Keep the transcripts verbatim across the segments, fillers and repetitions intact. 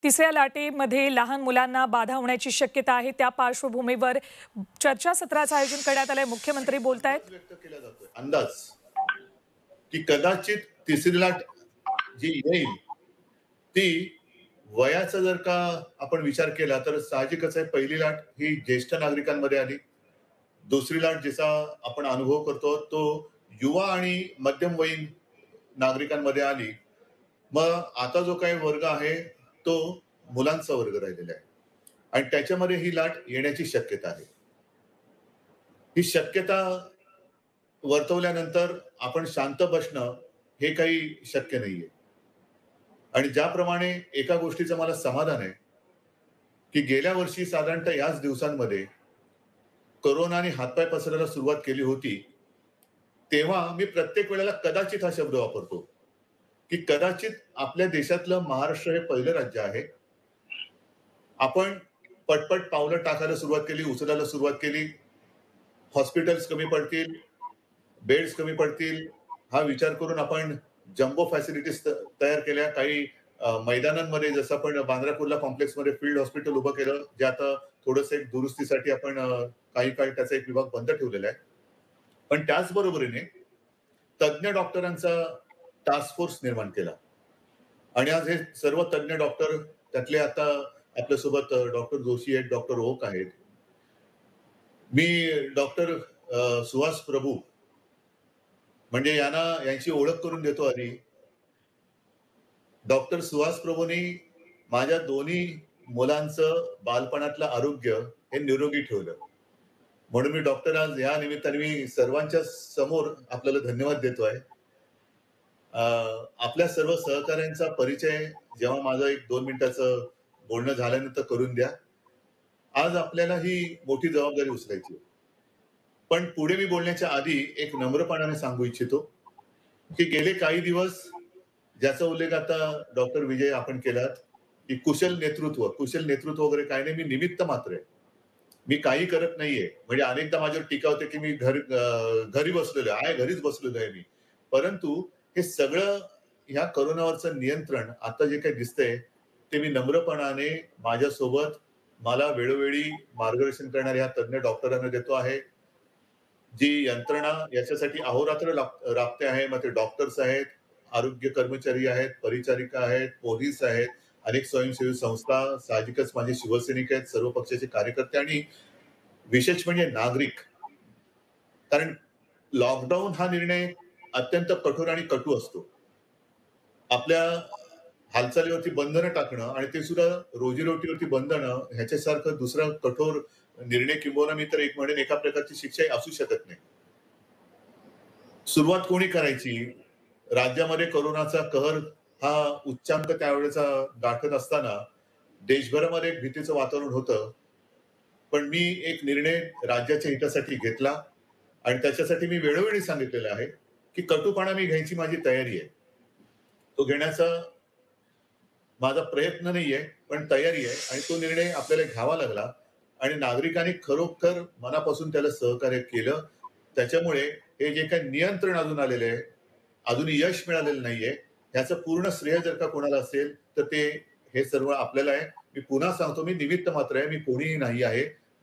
तिसऱ्या लाटेमध्ये लहान मुलांना बाधा होण्याची शक्यता आहे। त्या पार्श्वभूमीवर चर्चासत्राचं आयोजन करण्यात आलंय। मुख्यमंत्री बोलतायत। व्यक्त केला जातोय अंदाज की कदाचित तिसरी लाट जी येईल ती वयाचा जर का आपण विचार केला तर साहजिकच आहे, पहिली लाट ही ज्येष्ठ नागरिकांमध्ये आली। दुसरी लाट जिचा आपण अनुभव करतो तो युवा आणि मध्यमवयीन नागरिकांमध्ये आली। मग आता जो काही वर्ग आहे तो मुलांचा वर्ग राहिलेला आहे आणि त्याच्यामध्ये ही लाट येण्याची शक्यता आहे। ही शक्यता वर्तवल्यानंतर आपण शांत बसणं हे काही शक्य नाहीये। आणि ज्याप्रमाणे एका गोष्टीचं मला समाधान आहे की गेल्या वर्षी साधारणतः याच दिवसांमध्ये कोरोनाने हातपाय पसरायला सुरुवात केली होती, तेव्हा मी प्रत्येक वेळेला कदाचित हा शब्द वापरतो की कदाचित आपल्या देशातलं महाराष्ट्र हे पहिलं राज्य आहे। आपण पटपट पावलं टाकायला सुरुवात केली, उचलायला सुरुवात केली। हॉस्पिटल्स कमी पडतील, बेड्स कमी पडतील हा विचार करून आपण जम्बो फॅसिलिटीज तयार केल्या। काही मैदानांमध्ये जसं आपण बांद्रा कुर्ला कॉम्प्लेक्समध्ये फील्ड हॉस्पिटल उभं केलं, जे आता थोडंसं एक दुरुस्तीसाठी आपण काही काळ त्याचा एक विभाग बंद ठेवलेला आहे। पण त्याच बरोबरीने तज्ञ डॉक्टरांचा टास्क फोर्स निर्माण केला आणि आज हे सर्व तज्ञ डॉक्टर, त्यातले आता आपल्यासोबत डॉक्टर जोशी आहेत, डॉक्टर ओक आहेत। मी डॉक्टर सुहास प्रभू म्हणजे यांना यांची ओळख करून देतो आधी। डॉक्टर सुहास प्रभूंनी माझ्या दोन्ही मुलांचं बालपणातलं आरोग्य हे निरोगी ठेवलं, म्हणून मी डॉक्टर आज या निमित्ताने मी सर्वांच्या समोर आपल्याला धन्यवाद देतोय। आपल्या सर्व सहकाऱ्यांचा परिचय जेव्हा माझं एक दोन मिनिटाचं बोलणं झाल्यानंतर करून द्या। आज आपल्याला ही मोठी जबाबदारी उचलायची आहे, पण पुढे मी बोलण्याच्या आधी एक नम्रपणाने सांगू इच्छितो की गेले काही दिवस ज्याचा उल्लेख आता डॉक्टर विजय आपण केलात की कुशल नेतृत्व, कुशल नेतृत्व वगैरे काही नाही, मी निमित्त मात्र आहे। मी काही करत नाहीये। म्हणजे अनेकदा माझ्यावर टीका होते की मी घर घरी बसलेलो आहे, घरीच बसलेलो आहे मी। परंतु हे सगळं ह्या कोरोनावरचं नियंत्रण आता जे काही दिसतंय ते मी नम्रपणाने माझ्यासोबत मला वेळोवेळी मार्गदर्शन करणाऱ्या ह्या तज्ञ डॉक्टरांना देतो आहे। जी यंत्रणा याच्यासाठी अहोरात्र राबते आहे, मग ते डॉक्टर्स आहेत, आरोग्य कर्मचारी आहेत, परिचारिका आहेत, पोलीस आहेत, अनेक स्वयंसेवी संस्था, साहजिकच माझे शिवसैनिक आहेत, सर्व पक्षाचे कार्यकर्ते आणि विशेष म्हणजे नागरिक। कारण लॉकडाऊन हा निर्णय अत्यंत कठोर आणि कटू असतो। आपल्या हालचालीवरती बंधनं टाकणं आणि ते सुद्धा रोजीरोटीवरती बंधनं ह्याच्यासारखं दुसरा कठोर निर्णय किंबहुना मी तर एक म्हणेन एका प्रकारची शिक्षा असू शकत नाही। सुरुवात कोणी करायची? राज्यामध्ये कोरोनाचा कहर हा उच्चांक त्यावेळेचा गाठत असताना देशभरामध्ये एक भीतीचं वातावरण होतं, पण मी एक निर्णय राज्याच्या हितासाठी घेतला आणि त्याच्यासाठी मी वेळोवेळी सांगितलेलं आहे की कटुपणा मी घ्यायची माझी तयारी आहे। तो घेण्याचा माझा प्रयत्न नाहीये, पण तयारी आहे आणि तो निर्णय आपल्याला घ्यावा लागला आणि नागरिकांनी खरोखर मनापासून त्याला सहकार्य केलं। त्याच्यामुळे हे जे काही नियंत्रण अजून आलेलं आहे, अजून यश मिळालेलं नाहीये, याचं पूर्ण श्रेय जर का कोणाला असेल तर ते हे सर्व आपल्याला आहे। मी पुन्हा सांगतो, मी निमित्त मात्र आहे, मी कोणीही नाही आहे।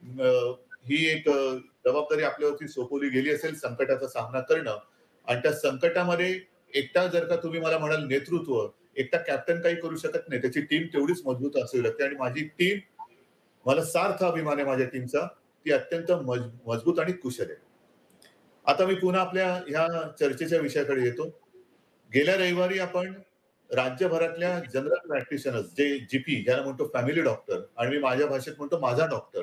ही एक जबाबदारी आपल्यावरती सोपवली गेली असेल संकटाचा सामना करणं आणि त्या संकटामध्ये एकटा जर का तुम्ही मला म्हणाल नेतृत्व, एकटा कॅप्टन काही करू शकत नाही, त्याची टीम तेवढीच मजबूत असावी लागते आणि माझी टीम, मला सार्थ अभिमान आहे माझ्या टीमचा, ती अत्यंत मजबूत आणि कुशल आहे। आता मी पुन्हा आपल्या ह्या चर्चेच्या विषयाकडे येतो। गेल्या रविवारी आपण राज्यभरातल्या जनरल प्रॅक्टिशनर्स, जे जीपी ज्याला म्हणतो फॅमिली डॉक्टर आणि मी माझ्या भाषेत म्हणतो माझा डॉक्टर,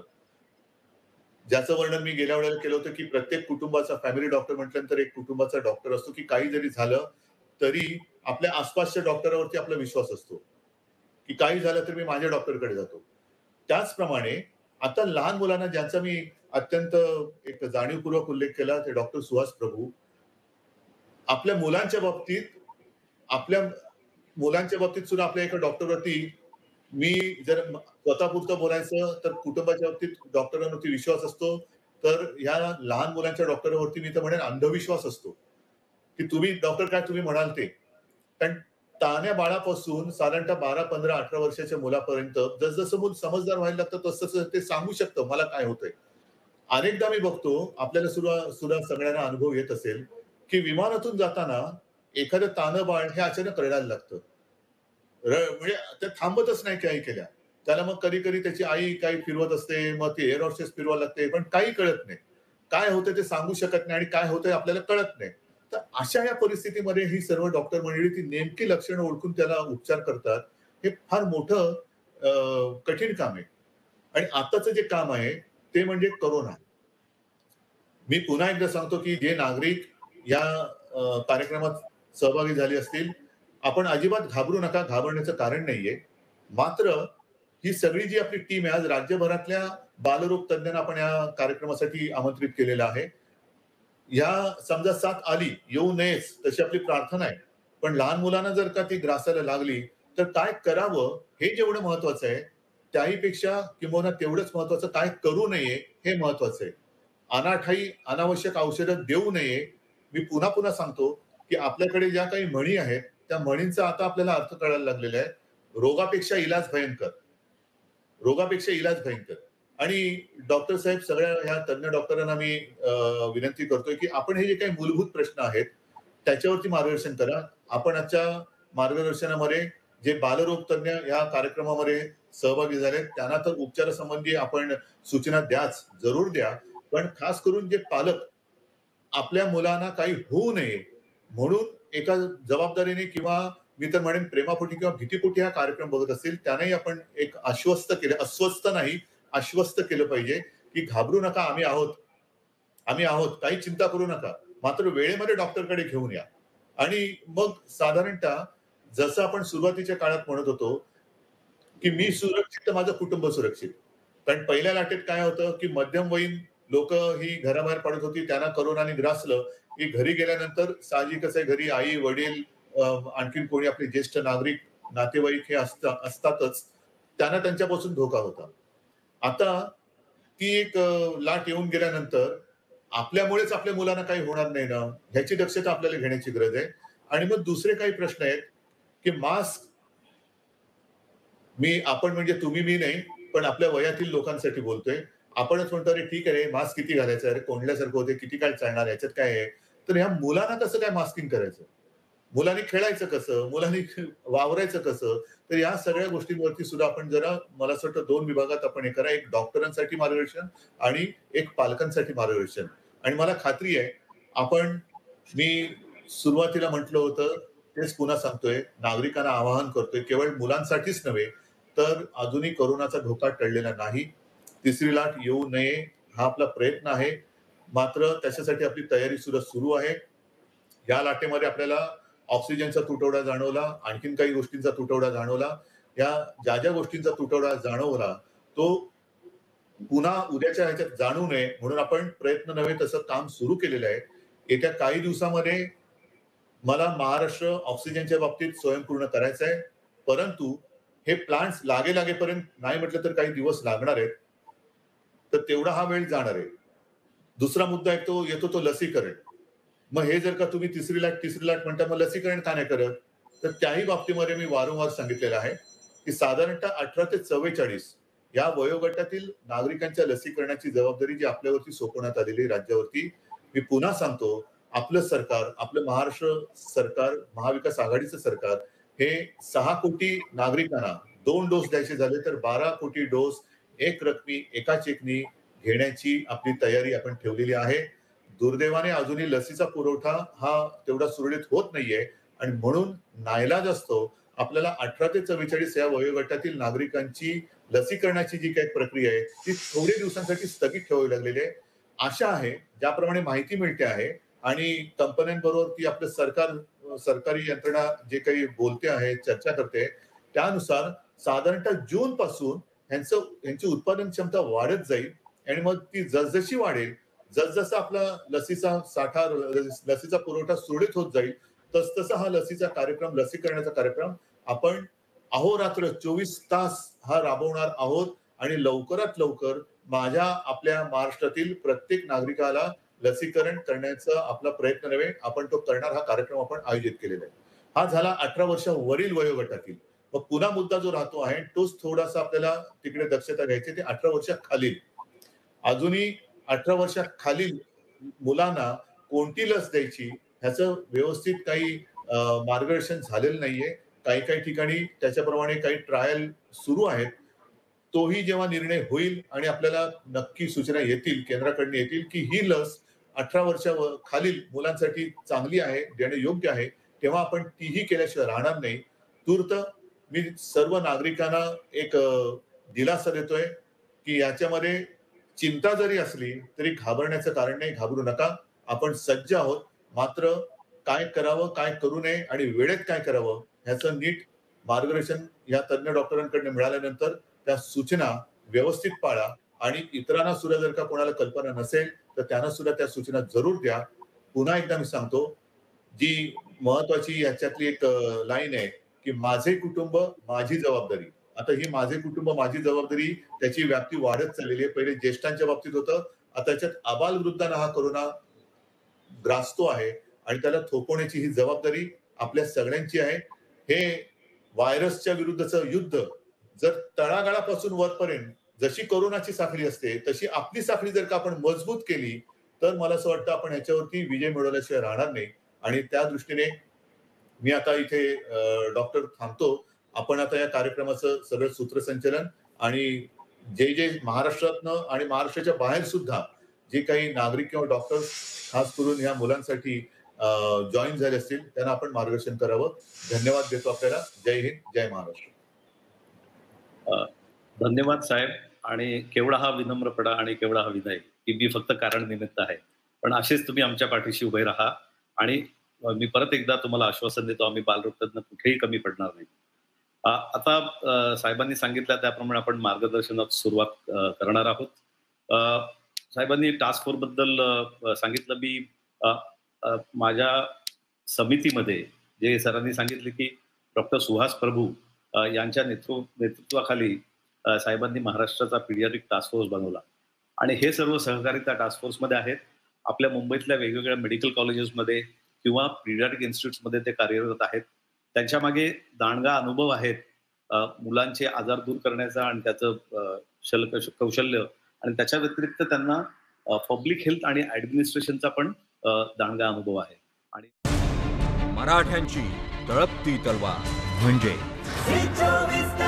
ज्याचं वर्णन मी गेल्या वेळेला केलं होतं की प्रत्येक कुटुंबाचा फॅमिली डॉक्टर म्हटल्यानंतर एक कुटुंबाचा डॉक्टर असतो की काही जरी झालं तरी आपल्या आसपासच्या डॉक्टरांवरती आपला विश्वास असतो की काही झालं तर मी माझ्या डॉक्टरकडे जातो। त्याचप्रमाणे आता लहान मुलांना ज्यांचा मी अत्यंत एक जाणीवपूर्वक उल्लेख केला ते डॉक्टर सुहास प्रभू। आपल्या मुलांच्या बाबतीत आपल्या मुलांच्या बाबतीत सुद्धा आपल्या एका डॉक्टरवरती मी जर स्वतःपुरतं बोलायचं तर कुटुंबाच्या बाबतीत डॉक्टरांवरती विश्वास असतो, तर ह्या लहान मुलांच्या डॉक्टरांवरती मी तर म्हणेन अंधविश्वास असतो की तुम्ही डॉक्टर काय तुम्ही म्हणाल ते। कारण तान्या बाळापासून साधारणतः बारा, पंधरा, अठरा वर्षाच्या मुलापर्यंत जसं मूल समजदार व्हायला लागतं तसं तसं ते सांगू शकतं मला काय होतंय. अनेकदा मी बघतो आपल्याला सुद्धा सुद्धा सगळ्यांना अनुभव येत असेल, की विमानातून जाताना एखादं तानं बाळ हे अचानक रडायला लागतं. र म्हणजे ते थांबतच नाही काही केल्या. त्याला मग कधी-कधी त्याची आई काही फिरवत असते, मग ती एअर होस्टेस फिरवायला लागते, पण काही कळत नाही. काय होतं ते सांगू शकत नाही आणि काय होतंय आपल्याला कळत नाही. तर अशा या परिस्थितीमध्ये ही सर्व डॉक्टर मंडळी ती नेमकी लक्षणं ओळखून त्याला उपचार करतात. हे फार मोठं अ, कठीण काम आहे. आणि आत्ताचं जे काम आहे ते म्हणजे कोरोना. मी पुन्हा एकदा सांगतो, की जे नागरिक या अ, कार्यक्रमात सहभागी झाले असतील, आपण अजिबात घाबरू नका. घाबरण्याचं कारण नाहीये. मात्र ही सगळी जी आपली टीम आहे, आज राज्यभरातल्या बालरोग तज्ञांना आपण या कार्यक्रमासाठी आमंत्रित केलेलं आहे. या समजा साथ आली, येऊ नयेच तशी आपली प्रार्थना आहे. पण लहान मुलांना जर का ती ग्रासायला लागली, तर काय करावं हे जेवढं महत्वाचं आहे, त्याहीपेक्षा किंबहुना तेवढंच महत्वाचं काय करू नये हे महत्वाचं आहे. अनाठायी अनावश्यक औषधं देऊ नये. मी पुन्हा-पुन्हा सांगतो, की आपल्याकडे ज्या काही म्हणी आहेत, त्या म्हणींचा आता आपल्याला अर्थ कळायला लागलेला आहे. रोगापेक्षा इलाज भयंकर. रोगापेक्षा इलाज भयंकर. आणि डॉक्टर साहेब सगळ्या ह्या तज्ञ डॉक्टरांना मी अ, विनंती करतोय, की आपण हे जे काही मूलभूत प्रश्न आहेत, त्याच्यावरती मार्गदर्शन करा. आपण आजच्या मार्गदर्शनामध्ये जे बालरोग तज्ञ या कार्यक्रमामध्ये सहभागी झालेत, त्यांना तर उपचारासंबंधी आपण सूचना द्याच, जरूर द्या. पण खास करून जे पालक आपल्या मुलांना काही होऊ नये म्हणून एका जबाबदारीने किंवा मी तर म्हणेन प्रेमापोटी किंवा भीतीपोटी हा कार्यक्रम बघत असतील, त्यांनाही आपण एक आश्वस्त केलं, अस्वस्थ नाही, आश्वस्त केलं पाहिजे, की घाबरू नका, आम्ही आहोत. आम्ही आहोत. काही चिंता करू नका. मात्र वेळेमध्ये डॉक्टरकडे घेऊन या. आणि मग साधारणतः जसं आपण सुरुवातीच्या काळात म्हणत होतो, की मी सुरक्षित तर माझं कुटुंब सुरक्षित. कारण पहिल्या लाटेत काय होतं, की मध्यमवयीन लोकं ही घराबाहेर पडत होती. त्यांना कोरोनाने ग्रासलं, की घरी गेल्यानंतर साहजिकच आहे घरी आई-वडील अ, आणखीन कोणी आपले ज्येष्ठ नागरिक, नातेवाईक हे असता असतातच. त्यांना त्यांच्यापासून धोका होता. आता ती एक अ, लाट येऊन गेल्यानंतर आपल्यामुळेच आपल्या मुलांना काही होणार नाही ना, ह्याची दक्षता आपल्याला घेण्याची गरज आहे. आणि मग दुसरे काही प्रश्न आहेत, की मास्क मी आपण म्हणजे तुम्ही मी नाही, पण आपल्या वयातील लोकांसाठी बोलतोय. आपणच म्हणतो, "अरे ठीक आहे रे, मास्क किती घालायचं? अरे कोंडल्यासारखं होतंय, किती काळ चालणार? याच्यात काय आहे?" तर ह्या मुलांना कसं काय मास्किंग करायचं? मुलांनी खेळायचं कसं? मुलांनी वावरायचं कसं? तर या सगळ्या गोष्टींवरती सुद्धा आपण जरा मला असं वाटतं दोन विभागात आपण हे करा. एक डॉक्टरांसाठी मार्गदर्शन आणि एक पालकांसाठी मार्गदर्शन. आणि मला खात्री आहे, आपण मी सुरुवातीला म्हटलं होतं, तेच पुन्हा सांगतोय, नागरिकांना आवाहन करतोय, केवळ मुलांसाठीच नव्हे, तर अजूनही कोरोनाचा धोका टळलेला नाही. तिसरी लाट येऊ नये, हा आपला प्रयत्न आहे. मात्र त्याच्यासाठी आपली तयारी सुद्धा सुरू आहे. या लाटेमध्ये आपल्याला ऑक्सिजनचा तुटवडा जाणवला, आणखीन काही गोष्टींचा तुटवडा जाणवला. या ज्या-ज्या गोष्टींचा तुटवडा जाणवला, तो पुन्हा उद्याच्या ह्याच्यात जाणवू नये म्हणून आपण प्रयत्न नव्हे तसं काम सुरू केलेलं आहे. येत्या काही दिवसामध्ये मला महाराष्ट्र ऑक्सिजनच्या बाबतीत स्वयंपूर्ण करायचं आहे. परंतु हे प्लांट्स लागे लागेपर्यंत नाही म्हटलं तर काही दिवस लागणार आहेत. तर तेवढा हा वेळ जाणार आहे. दुसरा मुद्दा आहे तो येतो तो लसीकरण. मग हे जर का तुम्ही तिसरी लाट, तिसरी लाट म्हणता मग लसीकरण का नाही करत? तर त्याही बाबतीमध्ये मी वारंवार सांगितलेलं आहे, की साधारणतः अठरा ते चव्वेचाळीस या वयोगटातील नागरिकांच्या लसीकरणाची जबाबदारी जी आपल्यावरती सोपवण्यात आलेली आहे राज्यावरती. मी पुन्हा सांगतो, आपलं सरकार, आपलं महाराष्ट्र सरकार, महाविकास आघाडीचं सरकार हे सहा कोटी नागरिकांना दोन डोस द्यायचे झाले तर बारा कोटी डोस एक रकमी एका चेकनी घेण्याची आपली तयारी आपण ठेवलेली आहे. दुर्दैवाने अजूनही लसीचा पुरवठा हा तेवढा सुरळीत होत नाहीये आणि म्हणून नाईलाज असतो आपल्याला अठरा ते चव्वेचाळीस या वयोगटातील नागरिकांची लसीकरणाची जी काही प्रक्रिया आहे ती थोडे दिवसांसाठी स्थगित ठेवावी लागलेली आहे. आशा आहे ज्याप्रमाणे माहिती मिळते आहे आणि कंपन्यांबरोबर ती आपलं सरकार सरकारी यंत्रणा जे काही बोलते आहे, चर्चा करते, त्यानुसार साधारणतः जून पासून ह्यांचं ह्यांची उत्पादन क्षमता वाढत जाईल आणि मग ती जसजशी वाढेल, जसजसा आपला लसीचा साठा, लसीचा पुरवठा सुरळीत होत जाईल, तसतसा हा लसीचा कार्यक्रम, लसीकरणाचा कार्यक्रम आपण अहोरात्र चोवीस तास हा राबवणार आहोत आणि लवकरात लवकर माझ्या आपल्या महाराष्ट्रातील प्रत्येक नागरिकाला लसीकरण करण्याचा आपला प्रयत्न नव्हे, आपण तो करणार हा कार्यक्रम आपण आयोजित केलेला आहे. हा झाला अठरा वर्षावरील वयोगटातील. मग पुन्हा मुद्दा जो राहतो आहे तोच थोडासा आपल्याला तिकडे दक्षता घ्यायची ते अठरा वर्षाखालील. अजूनही अठरा वर्षाखालील मुलांना कोणती लस द्यायची ह्याचं व्यवस्थित काही अ, मार्गदर्शन झालेलं नाहीये. काही काही ठिकाणी त्याच्याप्रमाणे काही ट्रायल सुरू आहेत. तोही जेव्हा निर्णय होईल आणि आपल्याला नक्की सूचना येतील केंद्राकडून येतील की ही लस अठरा वर्षा खालील मुलांसाठी चांगली आहे, देणे योग्य आहे, तेव्हा आपण तीही केल्याशिवाय राहणार नाही. तूर्त मी सर्व नागरिकांना एक अ, दिलासा देतोय की याच्यामध्ये चिंता जरी असली तरी घाबरण्याचं कारण नाही, घाबरू नका. आपण सज्ज आहोत. मात्र काय करावं, काय करू नये आणि वेळेत काय करावं ह्याचं नीट मार्गदर्शन या तज्ञ डॉक्टरांकडून मिळाल्यानंतर त्या सूचना व्यवस्थित पाळा आणि इतरांना सुद्धा जर का कोणाला कल्पना नसेल तर त्यांना सुद्धा त्या सूचना जरूर द्या. पुन्हा एकदा मी सांगतो, जी महत्वाची याच्यातली एक अ, लाईन आहे की माझे कुटुंब माझी जबाबदारी. आता ही माझे कुटुंब माझी जबाबदारी त्याची व्याप्ती वाढत चाललेली आहे. पहिले ज्येष्ठांच्या बाबतीत होतं, आता त्याच्यात आबालवृद्धांना हा कोरोना ग्रासतो आहे आणि त्याला थोपवण्याची ही जबाबदारी आपल्या सगळ्यांची आहे. हे व्हायरसच्या विरुद्धचं युद्ध जर तळागाळापासून वरपर्यंत जशी कोरोनाची साखळी असते तशी आपली साखळी जर का आपण मजबूत केली तर मला असं वाटतं आपण ह्याच्यावरती विजय मिळवल्याशिवाय राहणार नाही आणि त्या दृष्टीने मी आता इथे अ, डॉक्टर थांबतो. आपण आता या कार्यक्रमाचं सगळं सूत्रसंचालन आणि जे जे महाराष्ट्रातनं आणि महाराष्ट्राच्या बाहेर सुद्धा जे काही नागरिक किंवा डॉक्टर्स खास करून ह्या मुलांसाठी जॉईन झाले असतील त्यांना आपण मार्गदर्शन करावं. धन्यवाद देतो आपल्याला. जय हिंद, जय महाराष्ट्र. अ, धन्यवाद साहेब. आणि केवढा हा विनम्रपणा आणि केवढा हा विनय की मी फक्त कारण निमित्त आहे, पण असेच तुम्ही आमच्या पाठीशी उभे राहा. आणि अ, मी परत एकदा तुम्हाला आश्वासन देतो, आम्ही बालरोगतज्ञ कुठेही कमी पडणार नाही. अ, आता अ, साहेबांनी सांगितलं त्याप्रमाणे आपण मार्गदर्शनात सुरुवात अ, करणार आहोत. अ, साहेबांनी टास्क फोर्स बद्दल अ, सांगितलं. मी अ, अ, माझ्या समितीमध्ये जे सरांनी सांगितले की डॉक्टर सुहास प्रभू अ, यांच्या नेतृ नेतृत्वाखाली अ, साहेबांनी महाराष्ट्राचा पीडियाट्रिक टास्क फोर्स बनवला आणि हे सर्व सहकारी त्या टास्क फोर्समध्ये आहेत. आपल्या मुंबईतल्या वेगवेगळ्या मेडिकल कॉलेजेसमध्ये किंवा पीडियाट्रिक इन्स्टिट्यूट्समध्ये ते कार्यरत आहेत. त्यांच्या मागे दांडगा अनुभव आहेत अ, मुलांचे आजार दूर करण्याचा आणि त्याचं अ, शल कौशल्य आणि त्याच्या व्यतिरिक्त त्यांना पब्लिक हेल्थ आणि ऍडमिनिस्ट्रेशनचा पण अ, दांडगा अनुभव आहे. आणि मराठ्यांची तळपती तलवार म्हणजे